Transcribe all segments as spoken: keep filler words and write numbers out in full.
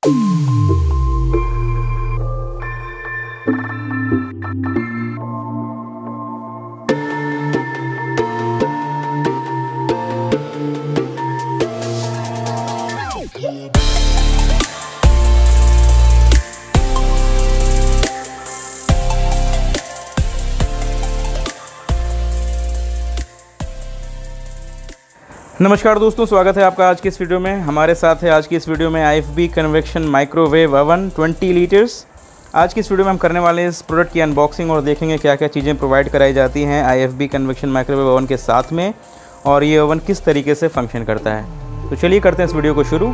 नमस्कार दोस्तों, स्वागत है आपका आज की इस वीडियो में। हमारे साथ है आज की इस वीडियो में I F B convection microwave oven twenty liters. आज की इस वीडियो में हम करने वाले हैं इस प्रोडक्ट की अनबॉक्सिंग और देखेंगे क्या क्या चीज़ें प्रोवाइड कराई जाती हैं I F B convection microwave oven के साथ में और ये ओवन किस तरीके से फंक्शन करता है। तो चलिए करते हैं इस वीडियो को शुरू।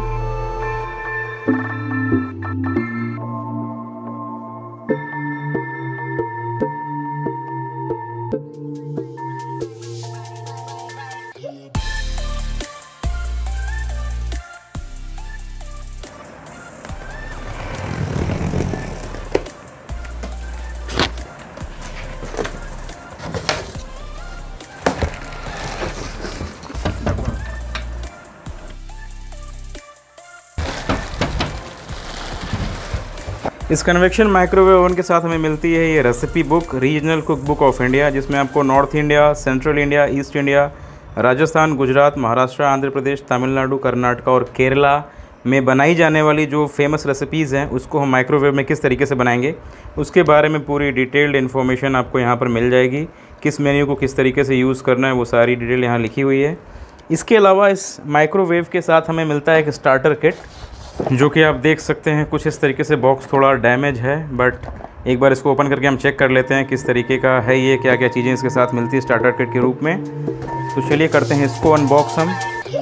इस कन्वेक्शन माइक्रोवेव ओवन के साथ हमें मिलती है ये recipe book, regional cook book of India, जिसमें आपको north India, central India, east India, Rajasthan, Gujarat, Maharashtra, Andhra Pradesh, Tamil Nadu, Karnataka और केरला में बनाई जाने वाली जो फेमस रेसिपीज़ हैं उसको हम माइक्रोवेव में किस तरीके से बनाएंगे उसके बारे में पूरी डिटेल्ड इन्फॉर्मेशन आपको यहाँ पर मिल जाएगी। किस मेन्यू को किस तरीके से यूज़ करना है वो सारी डिटेल यहाँ लिखी हुई है। इसके अलावा इस माइक्रोवेव के साथ हमें मिलता है एक स्टार्टर किट, जो कि आप देख सकते हैं कुछ इस तरीके से। बॉक्स थोड़ा डैमेज है बट एक बार इसको ओपन करके हम चेक कर लेते हैं किस तरीके का है ये, क्या क्या चीज़ें इसके साथ मिलती है स्टार्टर किट के रूप में। तो चलिए करते हैं इसको अनबॉक्स हम।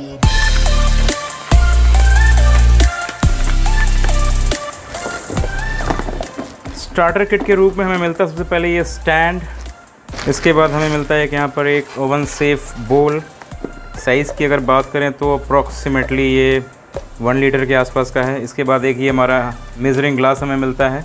स्टार्टर किट के रूप में हमें मिलता है सबसे पहले ये स्टैंड। इसके बाद हमें मिलता है कि यहाँ पर एक ओवन सेफ बोल। साइज़ की अगर बात करें तो अप्रॉक्सीमेटली ये वन लीटर के आसपास का है। इसके बाद एक ये हमारा मेजरिंग ग्लास हमें मिलता है।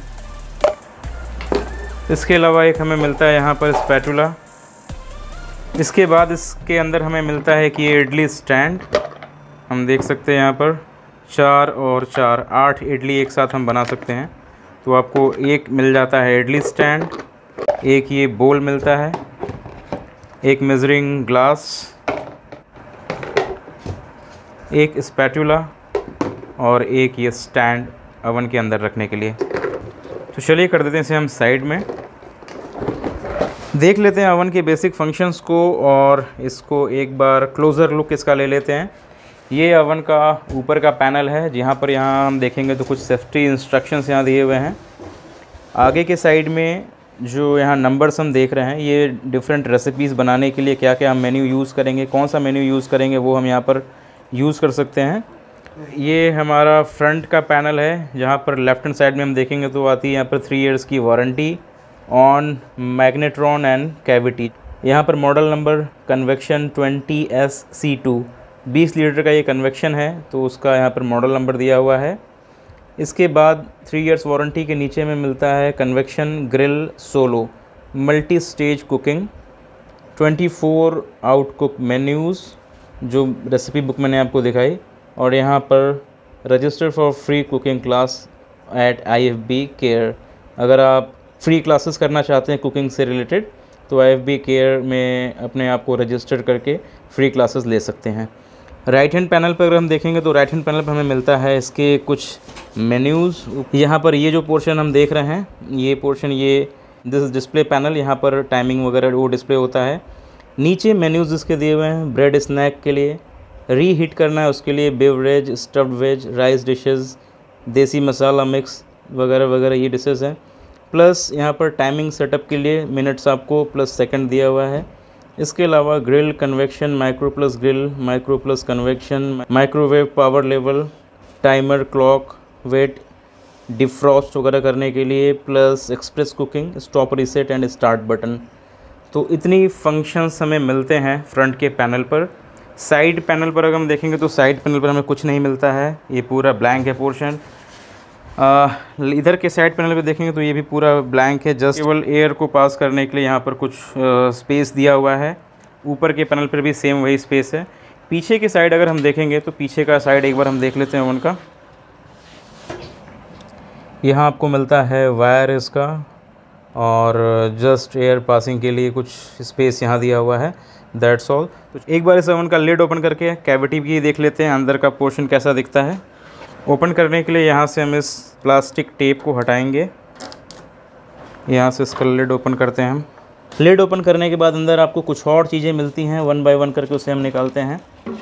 इसके अलावा एक हमें मिलता है यहाँ पर स्पैटुला। इसके बाद इसके अंदर हमें मिलता है कि ये इडली स्टैंड। हम देख सकते हैं यहाँ पर चार और चार आठ इडली एक साथ हम बना सकते हैं। तो आपको एक मिल जाता है इडली स्टैंड, एक ये बोल मिलता है, एक मेजरिंग ग्लास, एक स्पैटुला और एक ये स्टैंड ओवन के अंदर रखने के लिए। तो चलिए कर देते हैं इसे हम साइड में। देख लेते हैं ओवन के बेसिक फंक्शंस को और इसको एक बार क्लोज़र लुक इसका ले लेते हैं। ये ओवन का ऊपर का पैनल है, जहाँ पर यहाँ हम देखेंगे तो कुछ सेफ्टी इंस्ट्रक्शंस यहाँ दिए हुए हैं। आगे के साइड में जो यहाँ नंबर्स हम देख रहे हैं, ये डिफरेंट रेसिपीज़ बनाने के लिए क्या क्या हम मेन्यू यूज़ करेंगे, कौन सा मेन्यू यूज़ करेंगे वो हम यहाँ पर यूज़ कर सकते हैं। ये हमारा फ्रंट का पैनल है, जहाँ पर लेफ्ट हैंड साइड में हम देखेंगे तो आती है यहाँ पर थ्री इयर्स की warranty on magnetron and cavity. यहाँ पर model number convection twenty S C two, बीस लीटर का ये कन्वेक्शन है तो उसका यहाँ पर मॉडल नंबर दिया हुआ है। इसके बाद थ्री इयर्स वारंटी के नीचे में मिलता है convection grill solo multi stage cooking, twenty four auto cook menus जो रेसिपी बुक मैंने आपको दिखाई, और यहाँ पर register for free cooking class at I F B care. अगर आप फ्री क्लासेस करना चाहते हैं कुकिंग से रिलेटेड तो आई एफ बी केयर में अपने आप को रजिस्टर करके फ्री क्लासेस ले सकते हैं। राइट हैंड पैनल पर अगर हम देखेंगे तो राइट हैंड पैनल पर हमें मिलता है इसके कुछ मेन्यूज़। यहाँ पर ये जो पोर्शन हम देख रहे हैं, ये पोर्शन ये दिस डिस्प्ले पैनल, यहाँ पर टाइमिंग वगैरह वो डिस्प्ले होता है। नीचे मेन्यूज़ इसके दिए हुए हैं ब्रेड स्नैक के लिए, रीहीट करना है उसके लिए beverage, stuffed veg, rice dishes, desi masala mix वगैरह वगैरह ये डिशेस हैं। प्लस यहाँ पर टाइमिंग सेटअप के लिए मिनट्स आपको प्लस सेकंड दिया हुआ है। इसके अलावा grill convection, micro plus grill, micro plus convection, microwave power level, timer, clock, weight, defrost वगैरह करने के लिए, plus express cooking, stop reset and start button. तो इतनी फंक्शंस हमें मिलते हैं फ्रंट के पैनल पर। साइड पैनल पर अगर हम देखेंगे तो साइड पैनल पर हमें कुछ नहीं मिलता है, ये पूरा ब्लैंक है पोर्शन। इधर के साइड पैनल पे देखेंगे तो ये भी पूरा ब्लैंक है, जस्ट केवल एयर को पास करने के लिए यहाँ पर कुछ स्पेस दिया हुआ है। ऊपर के पैनल पर भी सेम वही स्पेस है। पीछे के साइड अगर हम देखेंगे तो पीछे का साइड एक बार हम देख लेते हैं ओवन का। यहाँ आपको मिलता है वायर इसका, और जस्ट एयर पासिंग के लिए कुछ स्पेस यहाँ दिया हुआ है, दैट्स ऑल। तो एक बार इस ओवन का लिड ओपन करके कैविटी भी देख लेते हैं, अंदर का पोर्शन कैसा दिखता है। ओपन करने के लिए यहाँ से हम इस प्लास्टिक टेप को हटाएंगे, यहाँ से इसका लिड ओपन करते हैं हम। लिड ओपन करने के बाद अंदर आपको कुछ और चीज़ें मिलती हैं, वन बाय वन करके उसे हम निकालते हैं।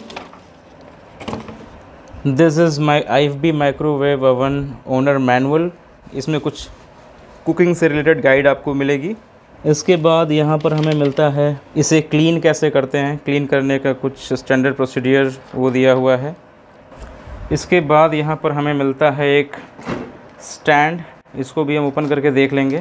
This is my I F B microwave oven owner manual, इसमें कुछ कुकिंग से रिलेटेड गाइड आपको मिलेगी। इसके बाद यहाँ पर हमें मिलता है इसे क्लीन कैसे करते हैं, क्लीन करने का कुछ स्टैंडर्ड प्रोसीडियर वो दिया हुआ है। इसके बाद यहाँ पर हमें मिलता है एक स्टैंड, इसको भी हम ओपन करके देख लेंगे।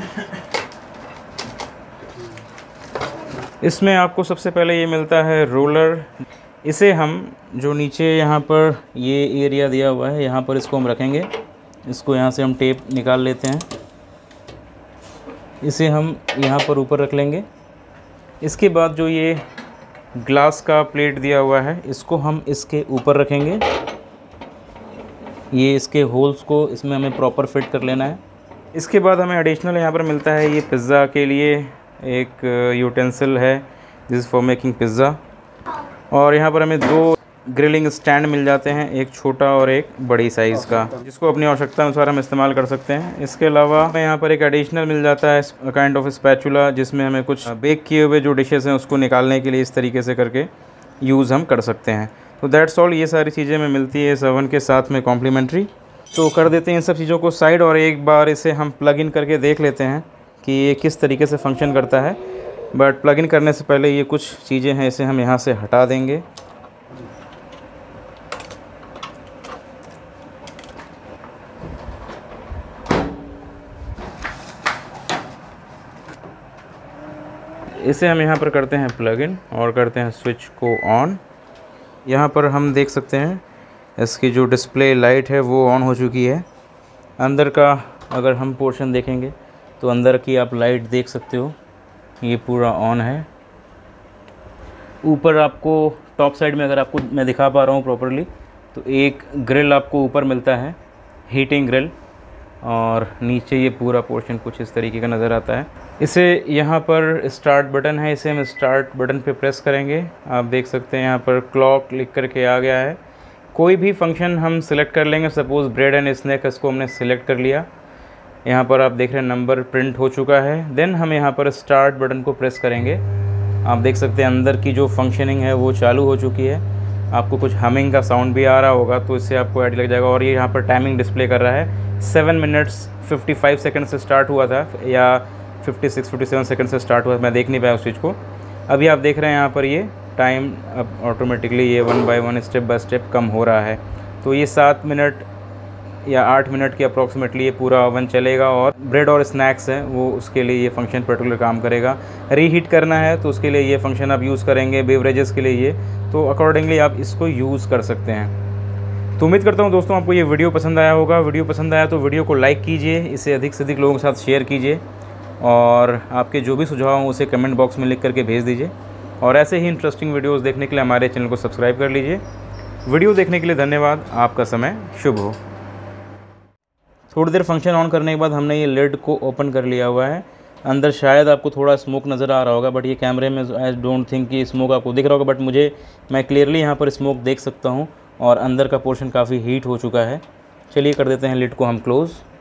इसमें आपको सबसे पहले ये मिलता है रोलर, इसे हम जो नीचे यहाँ पर ये एरिया दिया हुआ है यहाँ पर इसको हम रखेंगे। इसको यहाँ से हम टेप निकाल लेते हैं, इसे हम यहाँ पर ऊपर रख लेंगे। इसके बाद जो ये ग्लास का प्लेट दिया हुआ है इसको हम इसके ऊपर रखेंगे। ये इसके होल्स को इसमें हमें प्रॉपर फिट कर लेना है। इसके बाद हमें एडिशनल यहाँ पर मिलता है ये पिज़्ज़ा के लिए एक यूटेंसिल है, दिस फॉर मेकिंग पिज़्ज़ा। और यहाँ पर हमें दो ग्रिलिंग स्टैंड मिल जाते हैं, एक छोटा और एक बड़ी साइज़ का, जिसको अपनी आवश्यकता अनुसार हम इस्तेमाल कर सकते हैं। इसके अलावा हमें यहाँ पर एक एडिशनल मिल जाता है काइंड ऑफ स्पैचुला, जिसमें हमें कुछ बेक किए हुए जो डिशेस हैं उसको निकालने के लिए इस तरीके से करके यूज़ हम कर सकते हैं। तो दैट्स ऑल, ये सारी चीज़ें हमें मिलती है इस ओवन के साथ में कॉम्प्लीमेंट्री। तो कर देते हैं इन सब चीज़ों को साइड, और एक बार इसे हम प्लग इन करके देख लेते हैं कि ये किस तरीके से फंक्शन करता है। बट प्लग इन करने से पहले ये कुछ चीज़ें हैं, इसे हम यहाँ से हटा देंगे। इसे हम यहाँ पर करते हैं प्लग इन और करते हैं स्विच को ऑन। यहाँ पर हम देख सकते हैं इसकी जो डिस्प्ले लाइट है वो ऑन हो चुकी है। अंदर का अगर हम पोर्शन देखेंगे तो अंदर की आप लाइट देख सकते हो, ये पूरा ऑन है। ऊपर आपको टॉप साइड में अगर आपको मैं दिखा पा रहा हूँ प्रॉपरली, तो एक ग्रिल आपको ऊपर मिलता है, हीटिंग ग्रिल, और नीचे ये पूरा पोर्शन कुछ इस तरीके का नज़र आता है। इसे यहाँ पर स्टार्ट बटन है, इसे हम स्टार्ट बटन पे प्रेस करेंगे। आप देख सकते हैं यहाँ पर क्लॉक लिख करके आ गया है। कोई भी फंक्शन हम सिलेक्ट कर लेंगे, सपोज़ ब्रेड एंड स्नैक, इसको हमने सिलेक्ट कर लिया। यहाँ पर आप देख रहे हैं नंबर प्रिंट हो चुका है। देन हम यहाँ पर स्टार्ट बटन को प्रेस करेंगे। आप देख सकते हैं अंदर की जो फंक्शनिंग है वो चालू हो चुकी है। आपको कुछ हमिंग का साउंड भी आ रहा होगा, तो इससे आपको आइडिया लग जाएगा। और ये यहाँ पर टाइमिंग डिस्प्ले कर रहा है, seven minutes fifty five second से स्टार्ट हुआ था, या fifty six fifty seven second से स्टार्ट हुआ, मैं देख नहीं पाया उस चीज़ को। अभी आप देख रहे हैं यहाँ पर ये टाइम अब ऑटोमेटिकली ये one by one step by step कम हो रहा है। तो ये सात मिनट या आठ मिनट के अप्रॉक्सीमेटली ये पूरा ओवन चलेगा, और ब्रेड और स्नैक्स हैं वो उसके लिए ये फंक्शन पर्टिकुलर काम करेगा। रीहीट करना है तो उसके लिए ये फंक्शन आप यूज़ करेंगे, बेवरेजेस के लिए ये, तो अकॉर्डिंगली आप इसको यूज़ कर सकते हैं। तो उम्मीद करता हूँ दोस्तों आपको ये वीडियो पसंद आया होगा। वीडियो पसंद आया तो वीडियो को लाइक कीजिए, इसे अधिक से अधिक लोगों के साथ शेयर कीजिए, और आपके जो भी सुझाव हों उसे कमेंट बॉक्स में लिख करके भेज दीजिए। और ऐसे ही इंटरेस्टिंग वीडियोज़ देखने के लिए हमारे चैनल को सब्सक्राइब कर लीजिए। वीडियो देखने के लिए धन्यवाद, आपका समय शुभ हो। थोड़ी देर फंक्शन ऑन करने के बाद हमने ये लिड को ओपन कर लिया हुआ है। अंदर शायद आपको थोड़ा स्मोक नज़र आ रहा होगा, बट ये कैमरे में आई डोंट थिंक कि स्मोक आपको दिख रहा होगा, बट मुझे मैं क्लियरली यहाँ पर स्मोक देख सकता हूँ, और अंदर का पोर्शन काफ़ी हीट हो चुका है। चलिए कर देते हैं लिड को हम क्लोज़।